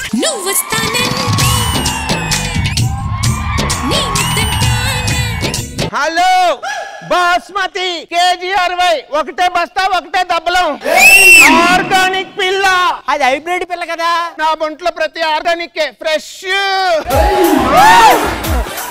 hello basmati KG 60 ఒకటే బస్తా ఒకటే దబ్బలం ఆర్గానిక్ పిల్ల అది హైబ్రిడ్ పిల్ల కదా నా బొంట్లో ప్రతి ఆర్గానిక్ ఫ్రెష్